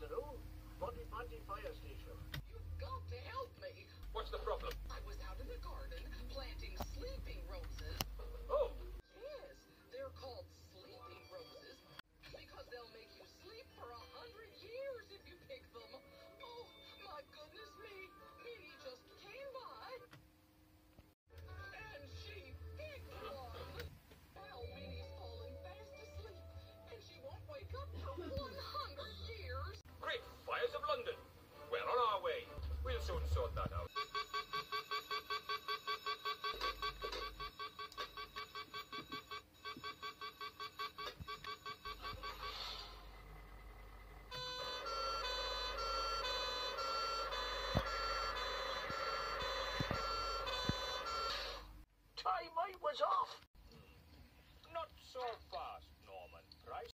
afternoon. Bunty Fire Station. You've got to help me. What's the problem? I was out in the garden planting sleeping roses. Oh, Yes, they're called sleeping roses because they'll make you sleep for 100 years if you pick them. Oh, my goodness me. Minnie just came by and she picked one. Well, Minnie's fallen fast asleep and she won't wake up for 100 years. great. Fires of London. We're on our way. We'll soon sort that out.